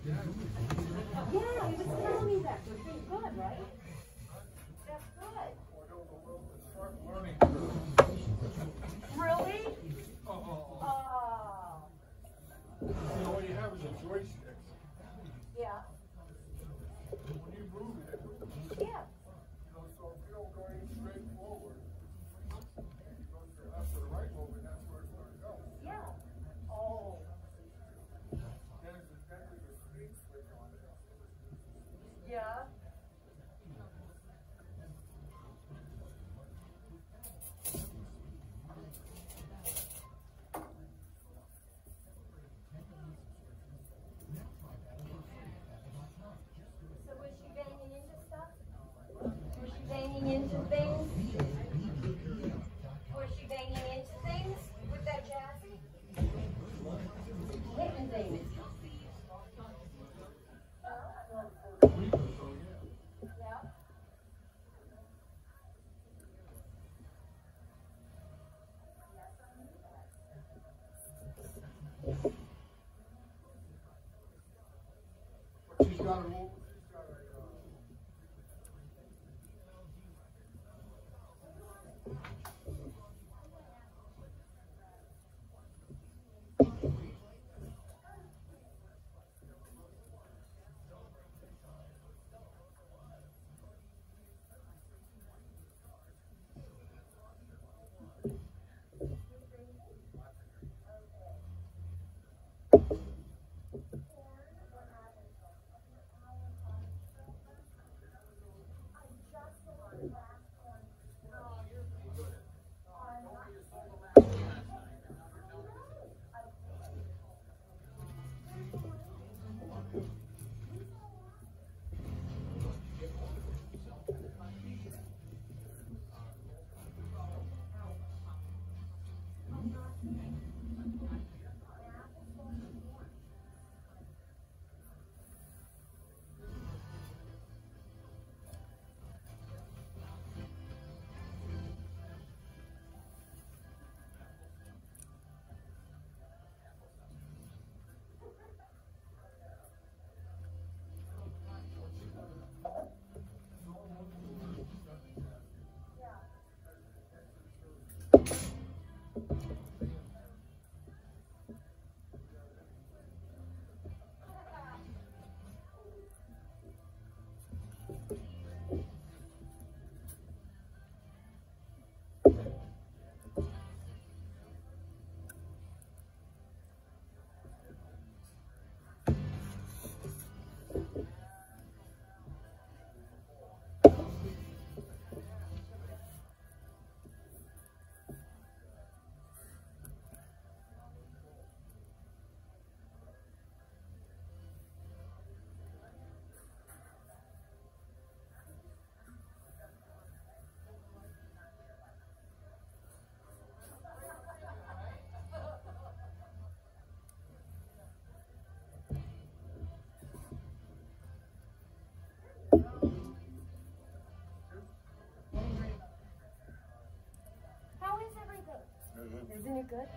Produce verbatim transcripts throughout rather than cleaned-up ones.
Yeah, he was telling me that. They're pretty good, right? That's good. Really? Oh. Oh. You know, what you have is a joystick. Yeah. When you move it, Yeah. you know, so if you don't go any straight forward, it goes to the left or the right movement, that's where it's going to go. Yeah. Oh. Then there's a, then there's a speed switch on it. Yeah. So was she banging into stuff? Was she banging into things? Was she banging into things with that chassis? Hitting things. Yeah. But she's got a move. She's got a. Uh, How is everything? Isn't it good?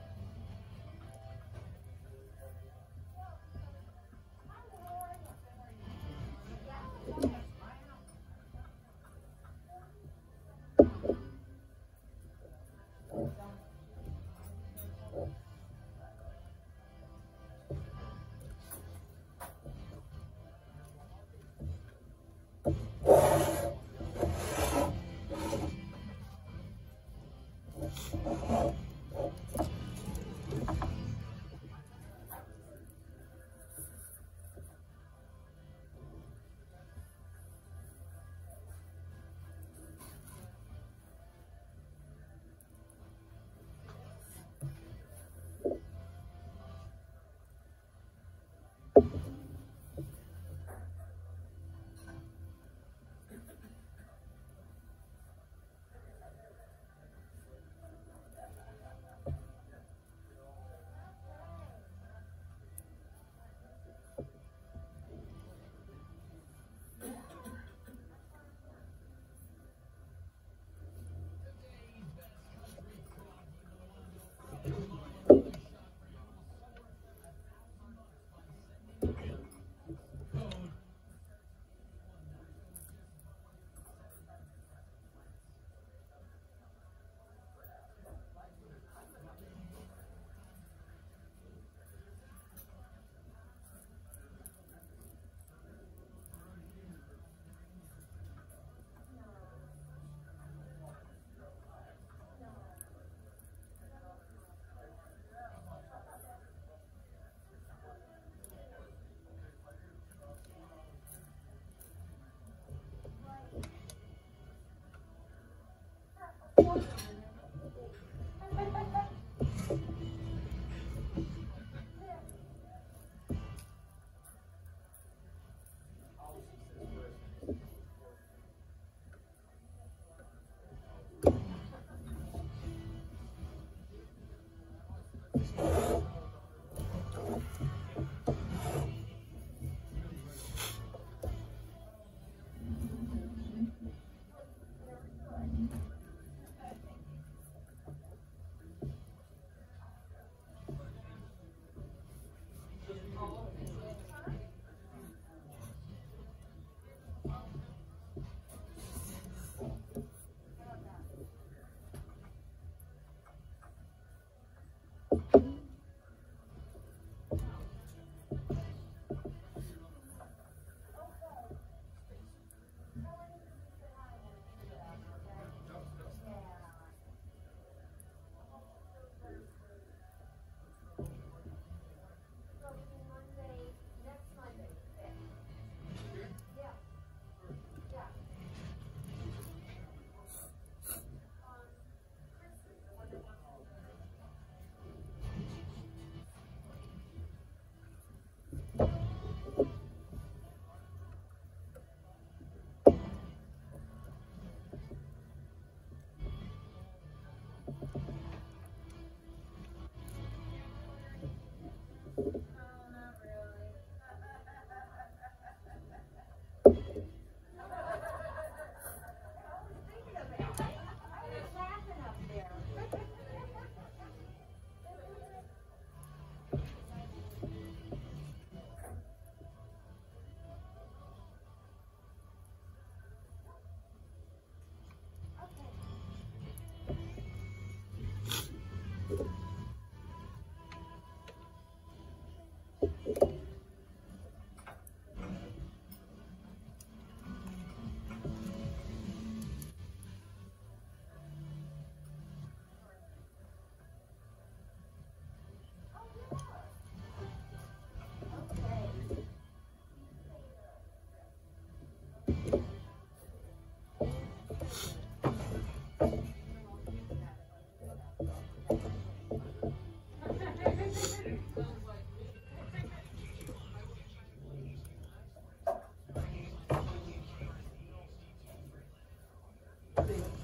See?